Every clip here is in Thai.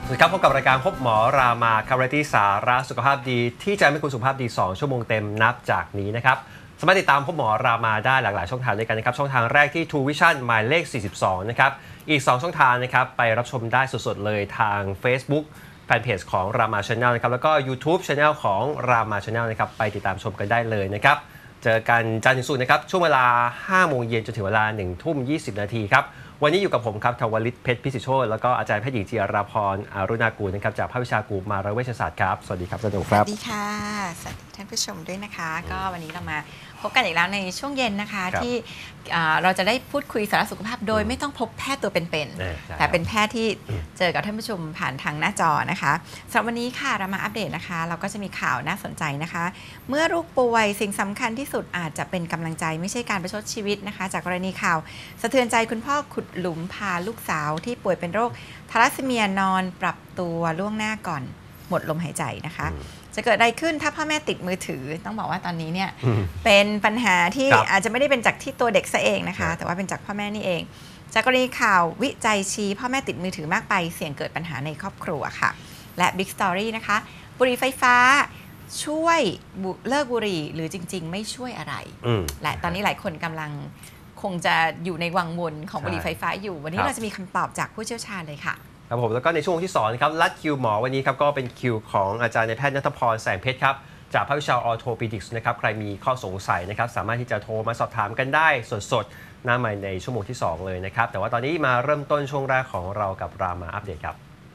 ครับพบกับรายการพบหมอรามาคาร์ที่สาระสุขภาพดีที่จะให้คุณสุขภาพดี2ชั่วโมงเต็มนับจากนี้นะครับสามารถติดตามพบหมอรามาได้หลากหลายช่องทางด้วยกันนะครับช่องทางแรกที่ True Vision หมายเลข42นะครับอีก2ช่องทางนะครับไปรับชมได้สดๆเลยทาง Facebook แฟนเพจของ Rama Channel นะครับแล้วก็ YouTube Channel ของ Rama Channel นะครับไปติดตามชมกันได้เลยนะครับเจอกันจันทร์ถึงศุกร์นะครับช่วงเวลา 5 โมงเย็นจนถึงเวลา 1 ทุ่ม 20 นาทีครับวันนี้อยู่กับผมครับทวลิตเพชรพิสิทธิ์โชติแล้วก็อาจารย์แพทย์หญิงจิราพรอรุณากูลนะครับจากภาควิชากุมารเวชศาสตร์ครับสวัสดีครับอาจารย์ครับสวัสดีค่ะสวัสดีท่านผู้ชมด้วยนะคะก็วันนี้เรามาพบกันอีกแล้วในช่วงเย็นนะคะที่เราจะได้พูดคุยสาระสุขภาพโดยไม่ต้องพบแพทย์ตัวเป็นๆแต่เป็นแพทย์ที่เจอกับท่านผู้ชมผ่านทางหน้าจอนะคะสำหรับวันนี้ค่ะเรามาอัปเดตนะคะเราก็จะมีข่าวน่าสนใจนะคะเมื่อลูกป่วยสิ่งสำคัญที่สุดอาจจะเป็นกำลังใจไม่ใช่การประชดชีวิตนะคะจากกรณีข่าวสะเทือนใจคุณพ่อขุดหลุมพาลูกสาวที่ป่วยเป็นโรคทาลัสซีเมียนอนปรับตัวล่วงหน้าก่อนหมดลมหายใจนะคะจะเกิดอะไรขึ้นถ้าพ่อแม่ติดมือถือต้องบอกว่าตอนนี้เนี่ยเป็นปัญหาที่อาจจะไม่ได้เป็นจากที่ตัวเด็กซะเองนะคะแต่ว่าเป็นจากพ่อแม่นี่เองจากกรณีข่าววิจัยชี้พ่อแม่ติดมือถือมากไปเสี่ยงเกิดปัญหาในครอบครัวค่ะและ Big Story นะคะบุหรี่ไฟฟ้าช่วยเลิกบุหรี่หรือจริงๆไม่ช่วยอะไรและตอนนี้หลายคนกำลังคงจะอยู่ในวังวนของบุหรี่ไฟฟ้าอยู่วันนี้เราจะมีคำตอบจากผู้เชี่ยวชาญเลยค่ะครับผมแล้วก็ในช่วงที่2ครับลัดคิวหมอวันนี้ครับก็เป็นคิวของอาจารย์นายแพทย์ณัฐพรแสงเพชรครับจากภาควิชาออร์โทปิดิกส์นะครับใครมีข้อสงสัยนะครับสามารถที่จะโทรมาสอบถามกันได้สดๆหน้าใหม่ในชั่วโมงที่2เลยนะครับแต่ว่าตอนนี้มาเริ่มต้นช่วงแรกของเรากับรามาอัปเดตครับ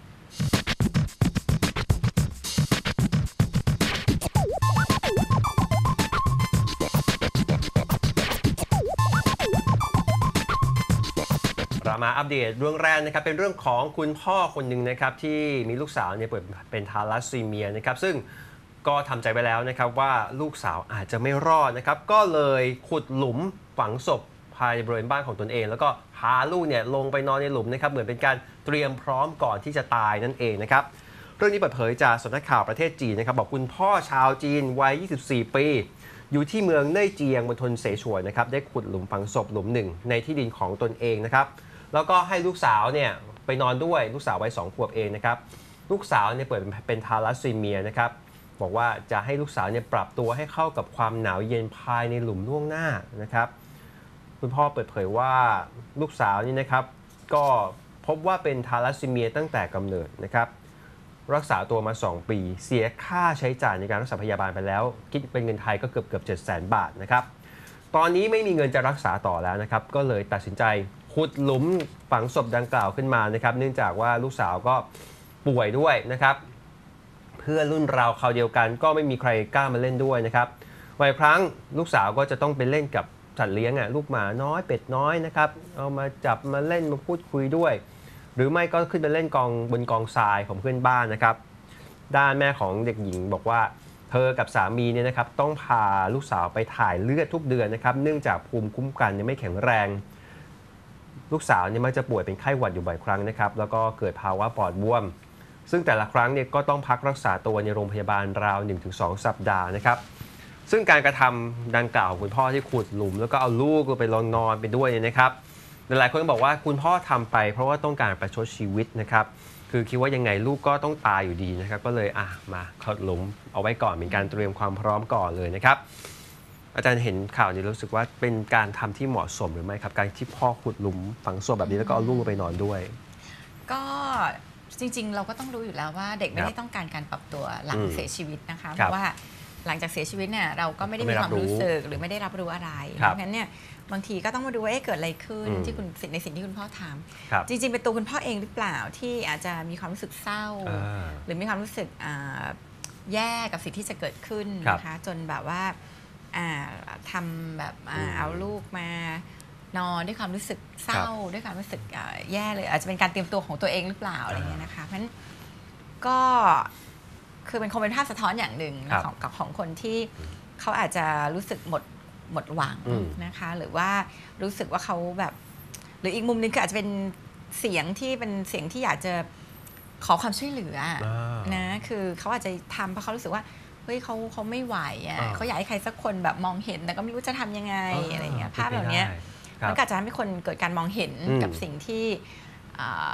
มาอัปเดตเรื่องแรกนะครับเป็นเรื่องของคุณพ่อคนหนึ่งนะครับที่มีลูกสาวเนี่ยเป็นทาลัสซีเมียนะครับซึ่งก็ทำใจไว้แล้วนะครับว่าลูกสาวอาจจะไม่รอดนะครับก็เลยขุดหลุมฝังศพภายในบริเวณบ้านของตนเองแล้วก็พาลูกเนี่ยลงไปนอนในหลุมนะครับเหมือนเป็นการเตรียมพร้อมก่อนที่จะตายนั่นเองนะครับเรื่องนี้เปิดเผยจากสำนักข่าวประเทศจีนนะครับบอกคุณพ่อชาวจีนวัย24 ปีอยู่ที่เมืองเน่ยเจียงมณฑลเสฉวนนะครับได้ขุดหลุมฝังศพหลุมหนึ่งในที่ดินของตนเองนะครับแล้วก็ให้ลูกสาวเนี่ยไปนอนด้วยลูกสาววัย2 ขวบเองนะครับลูกสาวเนี่ยเป็นทาลัสซีเมียนะครับบอกว่าจะให้ลูกสาวเนี่ยปรับตัวให้เข้ากับความหนาวเย็นภายในหลุมล่วงหน้านะครับคุณพ่อเปิดเผยว่าลูกสาวนี่นะครับก็พบว่าเป็นทาลัสซีเมียตั้งแต่กำเนิดนะครับรักษาตัวมา2 ปีเสียค่าใช้จ่ายในการรักษาพยาบาลไปแล้วคิดเป็นเงินไทยก็เกือบ700,000 บาทนะครับตอนนี้ไม่มีเงินจะรักษาต่อแล้วนะครับก็เลยตัดสินใจขุดหลุมฝังศพดังกล่าวขึ้นมานะครับเนื่องจากว่าลูกสาวก็ป่วยด้วยนะครับเพื่อนรุ่นราวคราวเดียวกันก็ไม่มีใครกล้ามาเล่นด้วยนะครับบ่อยครั้งลูกสาวก็จะต้องไปเล่นกับสัตว์เลี้ยงลูกหมาน้อยเป็ดน้อยนะครับเอามาจับมาเล่นมาพูดคุยด้วยหรือไม่ก็ขึ้นไปเล่นบนกองทรายของเพื่อนบ้านนะครับด้านแม่ของเด็กหญิงบอกว่าเธอกับสามีเนี่ยนะครับต้องพาลูกสาวไปถ่ายเลือดทุกเดือนนะครับเนื่องจากภูมิคุ้มกันยังไม่แข็งแรงลูกสาวเนี่ยมักจะป่วยเป็นไข้หวัดอยู่บ่อยครั้งนะครับแล้วก็เกิดภาวะปอดบวมซึ่งแต่ละครั้งเนี่ยก็ต้องพักรักษาตัวในโรงพยาบาลราว 1-2 สัปดาห์นะครับซึ่งการกระทำดังกล่าวของคุณพ่อที่ขุดหลุมแล้วก็เอาลูกไปลงนอนไปด้วยเนี่ยนะครับหลายคนก็บอกว่าคุณพ่อทำไปเพราะว่าต้องการประชดชีวิตนะครับคือคิดว่ายังไงลูกก็ต้องตายอยู่ดีนะครับก็เลยมาขุดหลุมเอาไว้ก่อนเป็นการเตรียมความพร้อมก่อนเลยนะครับอาจารย์เห็นข่าวนี้รู้สึกว่าเป็นการทำที่เหมาะสมหรือไม่ครับการที่พ่อขุดหลุมฝังศพแบบนี้แล้วก็เอาลูกไปนอนด้วยก็จริงๆเราก็ต้องรู้อยู่แล้วว่าเด็กไม่ได้ต้องการการปรับตัวหลังเสียชีวิตนะคะเพราะว่าหลังจากเสียชีวิตเนี่ยเราก็ไม่ได้มีความรู้สึกหรือไม่ได้รับรู้อะไรเพราะฉะนั้นเนี่ยบางทีก็ต้องมาดูว่าเกิดอะไรขึ้นที่คุณในสิ่งที่คุณพ่อทำจริงๆเป็นตัวคุณพ่อเองหรือเปล่าที่อาจจะมีความรู้สึกเศร้าหรือมีความรู้สึกแย่กับสิ่งที่จะเกิดขึ้นนะคะจนแบบว่าทำแบบเอาลูกมานอนด้วยความรู้สึกเศร้าด้วยความรู้สึกแย่เลยอาจจะเป็นการเตรียมตัวของตัวเองหรือเปล่าอะไรเงี้ยนะคะเพราะฉะนั้นก็คือเป็นคงเป็นภาพสะท้อนอย่างหนึ่งของคนที่เขาอาจจะรู้สึกหมดหวังนะคะหรือว่ารู้สึกว่าเขาแบบหรืออีกมุมนึงคืออาจจะเป็นเสียงที่อยากจะขอความช่วยเหลือนะคือเขาอาจจะทำเพราะเขารู้สึกว่าเฮ้ยเขาไม่ไหวเขาอยากให้ใครสักคนแบบมองเห็นแต่ก็ไม่รู้จะทำยังไงอะไรเงี้ยภาพแบบนี้มันก็จะทำให้คนเกิดการมองเห็นกับสิ่งที่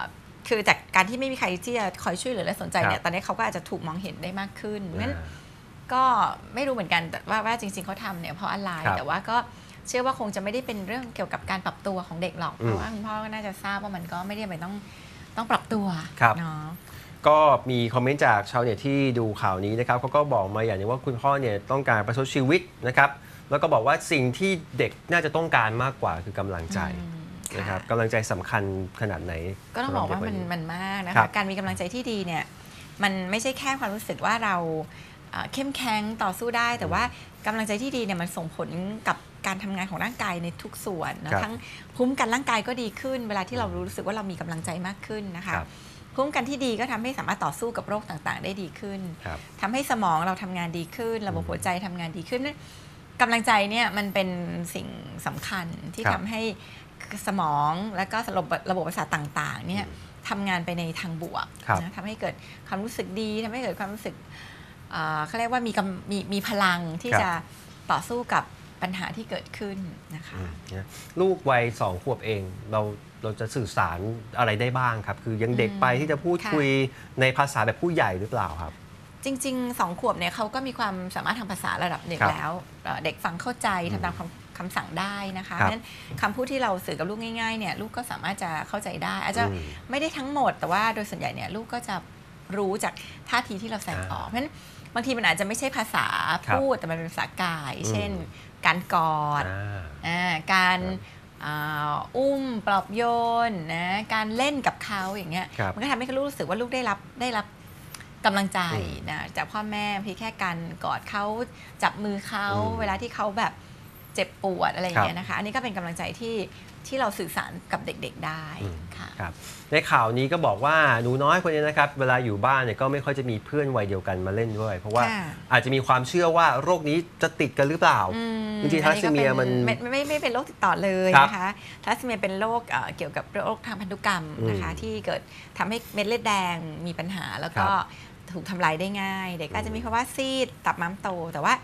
คือจากการที่ไม่มีใครที่จะคอยช่วยเหลือและสนใจเนี่ครัยบตอนนี้เขาก็อาจจะถูกมองเห็นได้มากขึ้นงั้นก็ไม่รู้เหมือนกันว่าจริงๆเขาทำเนี่ยเพราะอะไรแต่ว่าก็เชื่อว่าคงจะไม่ได้เป็นเรื่องเกี่ยวกับการปรับตัวของเด็กหรอกเพราะว่าคุณพ่อก็น่าจะทราบว่ามันก็ไม่ได้ไปต้องปรับตัวเนาะก็มีคอมเมนต์จากชาวเน็ตที่ดูข่าวนี้นะครับเขาก็บอกมาอย่างนึงว่าคุณพ่อเนี่ยต้องการประชดชีวิตนะครับแล้วก็บอกว่าสิ่งที่เด็กน่าจะต้องการมากกว่าคือกำลังใจนะครับกำลังใจสำคัญขนาดไหนก็ต้องบอกว่ามันมากนะคะการมีกำลังใจที่ดีเนี่ยมันไม่ใช่แค่ความรู้สึกว่าเราเข้มแข็งต่อสู้ได้แต่ว่ากำลังใจที่ดีเนี่ยมันส่งผลกับการทำงานของร่างกายในทุกส่วนนะทั้งภูมิคุ้มกันร่างกายก็ดีขึ้นเวลาที่เรารู้สึกว่าเรามีกำลังใจมากขึ้นนะคะภูมิคุ้มกันที่ดีก็ทำให้สามารถต่อสู้กับโรคต่างๆได้ดีขึ้นทำให้สมองเราทำงานดีขึ้นระบบหัวใจทำงานดีขึ้นกำลังใจเนี่ยมันเป็นสิ่งสำคัญที่ทำให้สมองและก็ระบบประสาทต่างๆเนี่ยทำงานไปในทางบวกนะทำให้เกิดความรู้สึกดีทำให้เกิดความรู้สึกเขาเรียกว่ามีพลังที่จะต่อสู้กับปัญหาที่เกิดขึ้นนะคะลูกวัย2 ขวบเองเราจะสื่อสารอะไรได้บ้างครับคือยังเด็กไปที่จะพูดคุยในภาษาแบบผู้ใหญ่หรือเปล่าครับจริงๆ2 ขวบเนี่ยเขาก็มีความสามารถทางภาษาระดับหนึ่งแล้วเด็กฟังเข้าใจทำตามคำสั่งได้นะคะเพราะฉะนั้นคำพูดที่เราสื่อกับลูกง่ายๆเนี่ยลูกก็สามารถจะเข้าใจได้อาจจะไม่ได้ทั้งหมดแต่ว่าโดยส่วนใหญ่เนี่ยลูกก็จะรู้จากท่าทีที่เราแสดงออกเพราะฉะนั้นบางทีมันอาจจะไม่ใช่ภาษาพูดแต่มันเป็นภาษากายเช่นการกอดการอุ้มปลอบโยนนะการเล่นกับเขาอย่างเงี้ยมันก็ทำให้เขารู้สึกว่าลูกได้รับกำลังใจนะจากพ่อแม่เพียงแค่การกอดเขาจับมือเขาเวลาที่เขาแบบเจ็บปวดอะไรอย่างเงี้ยนะคะอันนี้ก็เป็นกำลังใจที่เราสื่อสารกับเด็กๆได้ค่ะในข่าวนี้ก็บอกว่าหนูน้อยคนนี้นะครับเวลาอยู่บ้านเนี่ยก็ไม่ค่อยจะมีเพื่อนวัยเดียวกันมาเล่นด้วยเพราะว่าอาจจะมีความเชื่อว่าโรคนี้จะติดกันหรือเปล่าจริงๆทาลัสซีเมียมันไม่เป็นโรคติดต่อเลยนะคะทาลัสซีเมียเป็นโรคเกี่ยวกับโรคทางพันธุกรรมนะคะที่เกิดทำให้เม็ดเลือดแดงมีปัญหาแล้วก็ถูกทำลายได้ง่ายเด็กก็จะมีภาวะซีดตับม้ามโตแต่ว่า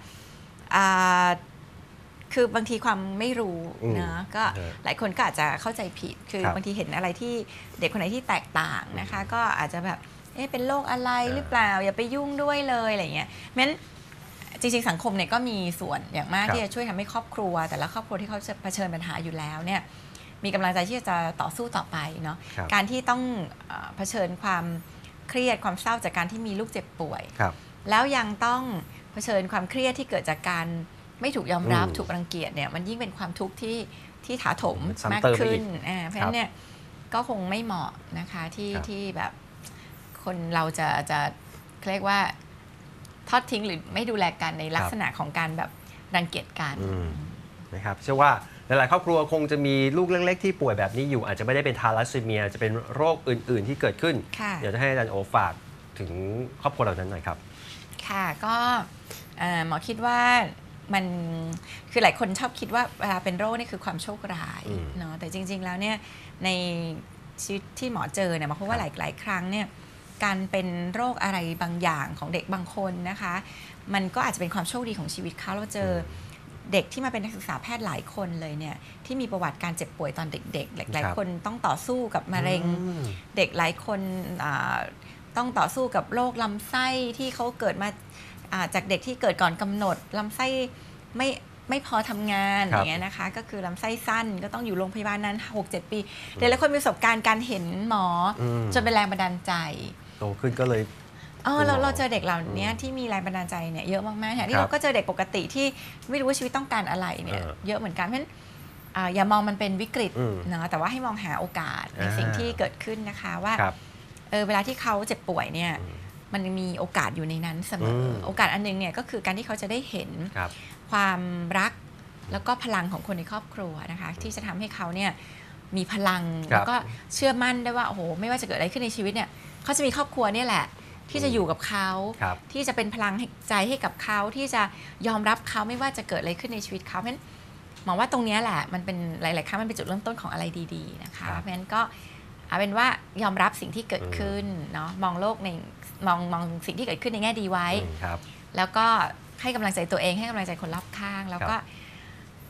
คือบางทีความไม่รู้นะก็หลายคนก็อาจจะเข้าใจผิดคือบางทีเห็นอะไรที่เด็กคนไหนที่แตกต่างนะคะก็อาจจะแบบเป็นโรคอะไรหรือเปล่าอย่าไปยุ่งด้วยเลยอะไรเงี้ยงั้นจริงๆสังคมเนี่ยก็มีส่วนอย่างมากที่จะช่วยทำให้ครอบครัวแต่ละครอบครัวที่เขาจะเผชิญปัญหาอยู่แล้วเนี่ยมีกำลังใจที่จะต่อสู้ต่อไปเนาะการที่ต้องเผชิญความเครียดความเศร้าจากการที่มีลูกเจ็บป่วยแล้วยังต้องเผชิญความเครียดที่เกิดจากการไม่ถูกยอมรับถูกรังเกียจเนี่ยมันยิ่งเป็นความทุกข์ที่ถาโถมมากขึ้นเพราะฉะนั้นเนี่ยก็คงไม่เหมาะนะคะที่แบบคนเราจะเรียกว่าทอดทิ้งหรือไม่ดูแลกันในลักษณะของการแบบรังเกียจกันนะครับเชื่อว่าหลายๆครอบครัวคงจะมีลูกเล็กๆที่ป่วยแบบนี้อยู่อาจจะไม่ได้เป็นทาลัสซีเมียจะเป็นโรคอื่นๆที่เกิดขึ้นเดี๋ยวจะให้อาจารย์โอฝากถึงครอบครัวเหล่านั้นหน่อยครับค่ะก็หมอคิดว่ามันคือหลายคนชอบคิดว่าเวลาเป็นโรคนี่คือความโชคร้ายเนาะแต่จริงๆแล้วเนี่ยในชีวิตที่หมอเจอเนี่ยหมอพบว่าหลายๆครั้งเนี่ยการเป็นโรคอะไรบางอย่างของเด็กบางคนนะคะมันก็อาจจะเป็นความโชคดีของชีวิตเขาเราเจอเด็กที่มาเป็นนักศึกษาแพทย์หลายคนเลยเนี่ยที่มีประวัติการเจ็บป่วยตอนเด็กๆหลายคนต้องต่อสู้กับมะเร็งเด็กหลายคนต้องต่อสู้กับโรคลำไส้ที่เขาเกิดมาจากเด็กที่เกิดก่อนกำหนดลำไส้ไม่พอทำงานอย่างเงี้ยนะคะก็คือลำไส้สั้นก็ต้องอยู่โรงพยาบาลนั้น 6-7 ปีหลายคนมีประสบการณ์การเห็นหมอจนเป็นแรงบันดาลใจโตขึ้นก็เลยเราเจอเด็กเหล่านี้ที่มีแรงบันดาลใจเนี่ยเยอะมากๆที่เราก็เจอเด็กปกติที่ไม่รู้ว่าชีวิตต้องการอะไรเนี่ยเยอะเหมือนกันเพราะฉะนั้นอย่ามองมันเป็นวิกฤตนะแต่ว่าให้มองหาโอกาสในสิ่งที่เกิดขึ้นนะคะว่าเวลาที่เขาเจ็บป่วยเนี่ยมันมีโอกาสอยู่ในนั้นเสมอโอกาสอันนึงเนี่ยก็คือการที่เขาจะได้เห็นความรักแล้วก็พลังของคนในครอบครัวนะคะที่จะทำให้เขาเนี่ยมีพลังแล้วก็เชื่อมั่นได้ว่าโอ้โหไม่ว่าจะเกิดอะไรขึ้นในชีวิตเนี่ยเขาจะมีครอบครัวนี่แหละที่จะอยู่กับเขาที่จะเป็นพลังใจให้กับเขาที่จะยอมรับเขาไม่ว่าจะเกิดอะไรขึ้นในชีวิตเขาเพราะฉะนั้นมองว่าตรงนี้แหละมันเป็นหลายๆครั้งมันเป็นจุดเริ่มต้นของอะไรดีๆนะคะเพราะฉะนั้นก็เอาเป็นว่ายอมรับสิ่งที่เกิดขึ้นเนาะมองโลกในมองสิ่งที่เกิดขึ้นในแง่ดีไว้แล้วก็ให้กำลังใจตัวเองให้กำลังใจคนรอบข้างแล้วก็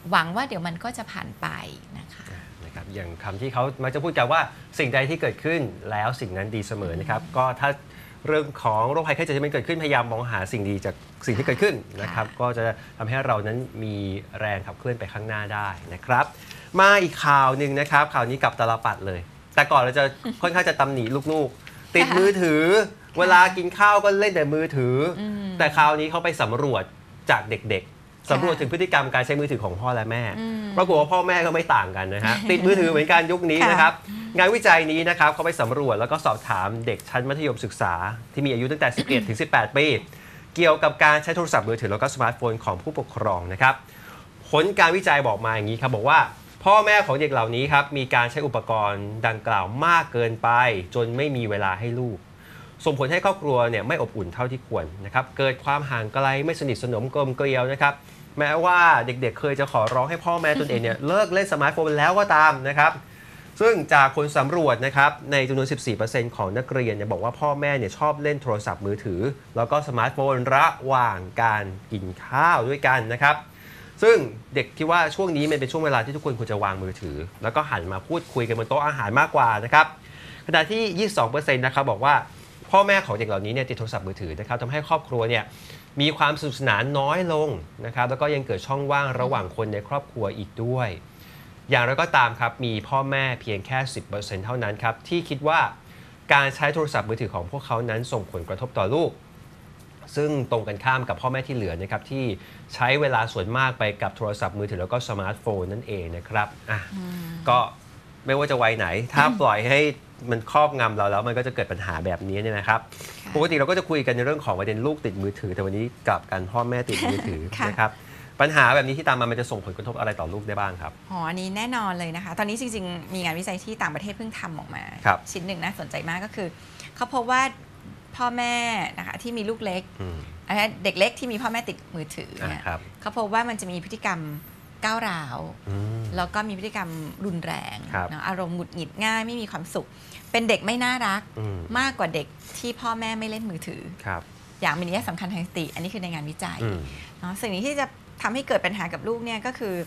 หวังว่าเดี๋ยวมันก็จะผ่านไปนะคะนะครับอย่างคำที่เขามักจะพูดกันว่าสิ่งใดที่เกิดขึ้นแล้วสิ่งนั้นดีเสมอนะครับก็ถ้าเรื่องของโรคภัยไข้เจ็บที่มันเกิดขึ้นพยายามมองหาสิ่งดีจากสิ่งที่เกิดขึ้นนะครับก็จะทำให้เรานั้นมีแรงขับเคลื่อนไปข้างหน้าได้นะครับมาอีกข่าวหนึ่งนะครับข่าวนี้กลับตาลปัดเลยแต่ก่อนเราจะค่อนข้างจะตำหนิลูกๆติดมือถือเวลากินข้าวก็เล่นแต่มือถือแต่คราวนี้เขาไปสำรวจจากเด็กๆสำรวจถึงพฤติกรรมการใช้มือถือของพ่อและแม่ปรากฏว่าพ่อแม่ก็ไม่ต่างกันนะฮะติดมือถือเหมือนกันยุคนี้นะครับงานวิจัยนี้นะครับเขาไปสำรวจแล้วก็สอบถามเด็กชั้นมัธยมศึกษาที่มีอายุตั้งแต่ 11 ถึง 18 ปีเกี่ยวกับการใช้โทรศัพท์มือถือแล้วก็สมาร์ทโฟนของผู้ปกครองนะครับผลการวิจัยบอกมาอย่างนี้ครับบอกว่าพ่อแม่ของเด็กเหล่านี้ครับมีการใช้อุปกรณ์ดังกล่าวมากเกินไปจนไม่มีเวลาให้ลูกส่งผลให้ครอบครัวเนี่ยไม่อบอุ่นเท่าที่ควรนะครับเกิดความห่างไกลไม่สนิทสนมกลมเกลียวนะครับแม้ว่าเด็กๆเคยจะขอร้องให้พ่อแม่ตนเองเนี่ยเลิกเล่นสมาร์ทโฟนแล้วก็ตามนะครับซึ่งจากผลสำรวจนะครับในจำนวน 14% ของนักเรียนเนี่ยบอกว่าพ่อแม่เนี่ยชอบเล่นโทรศัพท์มือถือแล้วก็สมาร์ทโฟนระหว่างการกินข้าวด้วยกันนะครับซึ่งเด็กคิดว่าช่วงนี้มันเป็นช่วงเวลาที่ทุกคนควรจะวางมือถือแล้วก็หันมาพูดคุยกันบนโต๊ะอาหารมากกว่านะครับขณะที่ 22% นะครับบอกว่าพ่อแม่ของเด็กเหล่านี้เนี่ยติดโทรศัพท์มือถือนะครับทำให้ครอบครัวเนี่ยมีความสนุกสนานน้อยลงนะครับแล้วก็ยังเกิดช่องว่างระหว่างคนในครอบครัวอีกด้วยอย่างไรก็ตามครับมีพ่อแม่เพียงแค่ 10% เท่านั้นครับที่คิดว่าการใช้โทรศัพท์มือถือของพวกเขานั้นส่งผลกระทบต่อลูกซึ่งตรงกันข้ามกับพ่อแม่ที่เหลือนะครับที่ใช้เวลาส่วนมากไปกับโทรศัพท์มือถือแล้วก็สมาร์ทโฟนนั่นเองนะครับก็ไม่ว่าจะวัยไหนถ้าปล่อยให้มันครอบงำเราแล้วมันก็จะเกิดปัญหาแบบนี้เนี่ยนะครับปกติเราก็จะคุยกันในเรื่องของประเด็นลูกติดมือถือแต่วันนี้กลับกันพ่อแม่ติดมือถือนะครับปัญหาแบบนี้ที่ตามมามันจะส่งผลกระทบอะไรต่อลูกได้บ้างครับอันนี้แน่นอนเลยนะคะตอนนี้จริงๆมีงานวิจัยที่ต่างประเทศเพิ่งทำออกมาชิ้นหนึ่งน่าสนใจมากก็คือเขาพบว่าพ่อแม่นะคะที่มีลูกเล็กเด็กเล็กที่มีพ่อแม่ติดมือถือเนี่ยเขาพบว่ามันจะมีพฤติกรรมก้าวร้าวแล้วก็มีพฤติกรรมรุนแรงอารมณ์หงุดหงิดง่ายไม่มีความสุขเป็นเด็กไม่น่ารักมากกว่าเด็กที่พ่อแม่ไม่เล่นมือถืออย่างมีนัยสำคัญทางสติอันนี้คือในงานวิจัยสิ่งนี้ที่จะทำให้เกิดปัญหากับลูกเนี่ยก็คือ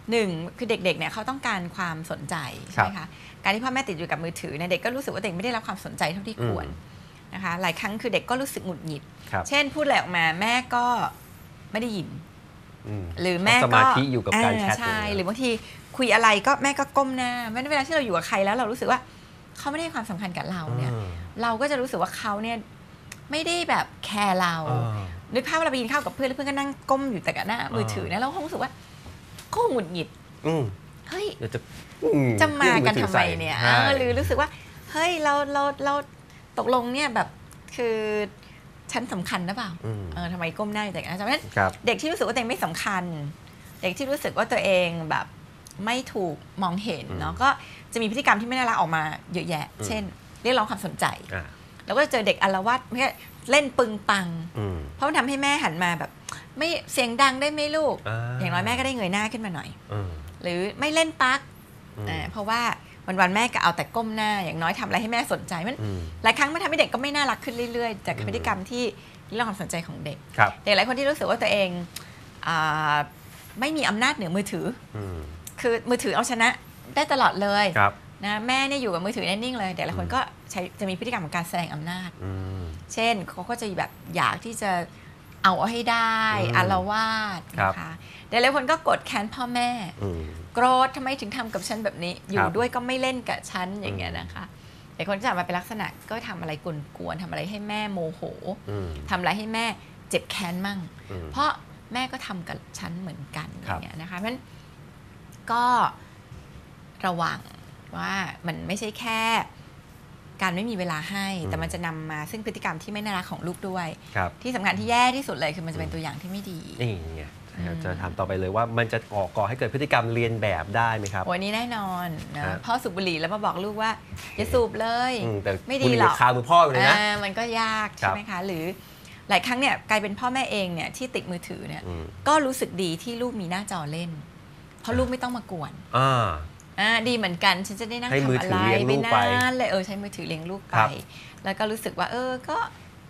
1คือเด็กๆเนี่ยเขาต้องการความสนใจใช่ไหมคะการที่พ่อแม่ติดอยู่กับมือถือเนี่ยเด็กก็รู้สึกว่าเด็กไม่ได้รับความสนใจเท่าที่ควรนะคะหลายครั้งคือเด็กก็รู้สึกหงุดหงิดเช่นพูดอะไรออกมาแม่ก็ไม่ได้ยินหรือแม่ก็สมาธิอยู่กับการแชทใช่หรือบางทีคุยอะไรก็แม่ก็ก้มหน้าเวลาที่เราอยู่กับใครแล้วเรารู้สึกว่าเขาไม่ได้ความสำคัญกับเราเนี่ยเราก็จะรู้สึกว่าเขาเนี่ยไม่ได้แบบแคร์เรานึกภาพว่าเราไปกินข้าวกับเพื่อนแล้วเพื่อนก็นั่งก้มอยู่แต่กับหน้ามือถือเนี่ยเราคงรู้สึกว่าก็หงุดหงิดเฮ้ยจะมากันทำไมเนี่ยหรือรู้สึกว่าเฮ้ยเราตกลงเนี่ยแบบคือฉันสำคัญหรือเปล่าทำไมก้มหน้าอยู่แต่กันฉะนั้นเด็กที่รู้สึกว่าตัวเองไม่สำคัญเด็กที่รู้สึกว่าตัวเองแบบไม่ถูกมองเห็นเนาะก็จะมีพฤติกรรมที่ไม่น่ารักออกมาเยอะแยะเช่นเรียกร้องความสนใจแล้วก็เจอเด็กอาละวาดเล่นปึงปังเพราะมันทำให้แม่หันมาแบบไม่เสียงดังได้ไหมลูกอย่างน้อยแม่ก็ได้เงยหน้าขึ้นมาหน่อยหรือไม่เล่นปั๊กเพราะว่าวันๆแม่ก็เอาแต่ก้มหน้าอย่างน้อยทำอะไรให้แม่สนใจมันหลายครั้งมันทำให้เด็กก็ไม่น่ารักขึ้นเรื่อยๆจากพฤติกรรมที่เรื่องความสนใจของเด็กเด็กหลายคนที่รู้สึกว่าตัวเองไม่มีอำนาจเหนือมือถือคือมือถือเอาชนะได้ตลอดเลยนะแม่เนี่ยอยู่กับมือถือนิ่งๆเลยแต่ละคนก็จะมีพฤติกรรมของการแสดงอำนาจเช่นเขาก็จะแบบอยากที่จะเอาให้ได้อาละวาดนะคะแต่หลายคนก็กดแค้นพ่อแม่โกรธทำไมถึงทำกับฉันแบบนี้อยู่ด้วยก็ไม่เล่นกับฉันอย่างเงี้ยนะคะแต่คนที่จะมาเป็นลักษณะก็ทำอะไรกวนๆทำอะไรให้แม่โมโหทำอะไรให้แม่เจ็บแค้นมั่งเพราะแม่ก็ทำกับฉันเหมือนกันอย่างเงี้ยนะคะเพราะฉะนั้นก็ระวังว่ามันไม่ใช่แค่การไม่มีเวลาให้แต่มันจะนำมาซึ่งพฤติกรรมที่ไม่น่ารักของลูกด้วยที่สำคัญที่แย่ที่สุดเลยคือมันจะเป็นตัวอย่างที่ไม่ดีนี่ไงจะถามต่อไปเลยว่ามันจะก่อให้เกิดพฤติกรรมเรียนแบบได้ไหมครับวันนี้แน่นอนนะพ่อสูบบุหรี่แล้วมาบอกลูกว่าอย่าสูบเลยไม่ดีหรอกคามือพ่อเลยนะมันก็ยากใช่ไหมคะหรือหลายครั้งเนี่ยกลายเป็นพ่อแม่เองเนี่ยที่ติดมือถือเนี่ยก็รู้สึกดีที่ลูกมีหน้าจอเล่นเพราะลูกไม่ต้องมากวนดีเหมือนกันฉันจะได้นั่งทำอะไรไม่นานเลยใช้มือถือเลี้ยงลูกไปแล้วก็รู้สึกว่าก็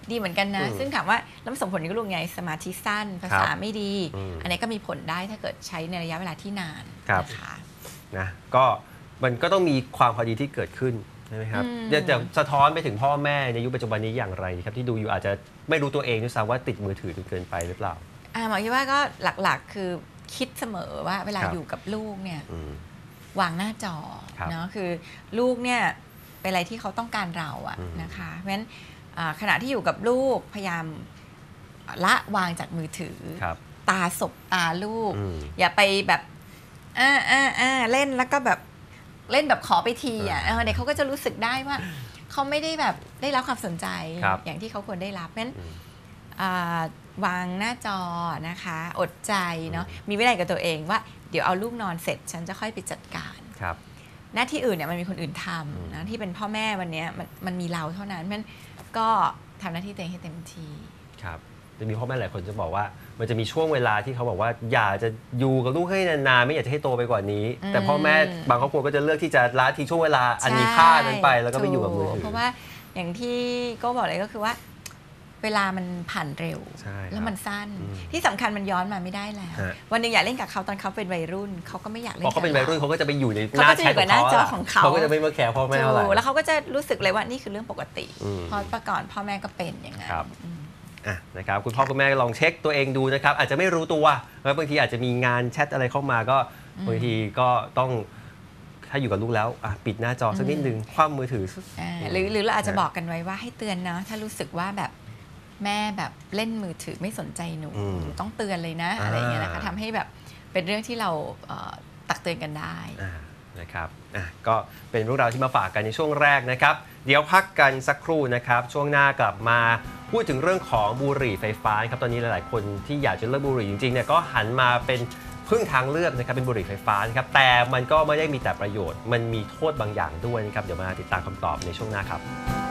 ดีเหมือนกันนะซึ่งถามว่าแล้วมันส่งผลกับลูกไงสมาธิสั้นภาษาไม่ดี อันนี้ก็มีผลได้ถ้าเกิดใช้ในระยะเวลาที่นานนะคะนะก็มันก็ต้องมีความพอดีที่เกิดขึ้นใช่ไหมครับจะสะท้อนไปถึงพ่อแม่ในยุคปัจจุบันนี้อย่างไรครับที่ดูอยู่อาจจะไม่รู้ตัวเองด้วยซ้ำว่าติดมือถือจนเกินไปหรือเปล่าหมอคิดว่าก็หลักๆคือคิดเสมอว่าเวลาอยู่กับลูกเนี่ยวางหน้าจอเนาะคือลูกเนี่ยเป็นอะไรที่เขาต้องการเราอะนะคะเพราะฉะนั้นขณะที่อยู่กับลูกพยายามละวางจากมือถือตาสบตาลูกอย่าไปแบบเล่นแล้วก็แบบเล่นแบบขอไปทีอ่ะเด็กเขาก็จะรู้สึกได้ว่าเขาไม่ได้แบบได้รับความสนใจอย่างที่เขาควรได้รับเพราะฉะนั้นวางหน้าจอนะคะอดใจเนาะมีวินัยกับตัวเองว่าเดี๋ยวเอาลูกนอนเสร็จฉันจะค่อยไปจัดการหน้าที่อื่นเนี่ยมันมีคนอื่นทำนะที่เป็นพ่อแม่วันนี้มันมีเราเท่านั้นเพราะฉะนั้นก็ทำหน้าที่ตัวเองให้เต็มที่ครับจะมีพ่อแม่หลายคนจะบอกว่ามันจะมีช่วงเวลาที่เขาบอกว่าอยากจะอยู่กับลูกให้นานๆไม่อยากจะให้โตไปกว่านี้แต่พ่อแม่บางครอบครัวก็จะเลือกที่จะละทิ้งช่วงเวลาอันมีค่านั้นไปแล้วก็ไปอยู่กับมือถือเพราะว่าอย่างที่ก็บอกเลยก็คือว่าเวลามันผ่านเร็วแล้วมันสั้นที่สำคัญมันย้อนมาไม่ได้แล้ววันหนึ่งอยากเล่นกับเขาตอนเขาเป็นวัยรุ่นเขาก็ไม่อยากเล่นพอเขาเป็นวัยรุ่นเขาก็จะไปอยู่ในหน้าแชทของเขาก็จะไม่มาแคร์พ่อแม่เท่าไหร่แล้วเขาก็จะรู้สึกเลยว่านี่คือเรื่องปกติเพราะประก่อนพ่อแม่ก็เป็นอย่างนั้นนะครับคุณพ่อคุณแม่ลองเช็คตัวเองดูนะครับอาจจะไม่รู้ตัวบางทีอาจจะมีงานแชทอะไรเข้ามาก็บางทีก็ต้องถ้าอยู่กับลูกแล้วปิดหน้าจอสักนิดนึงคว่ำมือถือหรือเราอาจจะบอกกันไว้ว่าให้เตือนนะถ้ารู้สึกว่าแบบแม่แบบเล่นมือถือไม่สนใจหนูต้องเตือนเลยนะอะไรอย่างเงี้ยนะคะทำให้แบบเป็นเรื่องที่เราตักเตือนกันได้นะครับก็เป็นเรื่องราวที่มาฝากกันในช่วงแรกนะครับเดี๋ยวพักกันสักครู่นะครับช่วงหน้ากลับมาพูดถึงเรื่องของบุหรี่ไฟฟ้าครับตอนนี้หลายๆคนที่อยากจะเลิกบุหรี่จริงๆเนี่ยก็หันมาเป็นพึ่งทางเลือกนะครับเป็นบุหรี่ไฟฟ้านะครับแต่มันก็ไม่ได้มีแต่ประโยชน์มันมีโทษบางอย่างด้วยนะครับเดี๋ยวมาติดตามคำตอบในช่วงหน้าครับ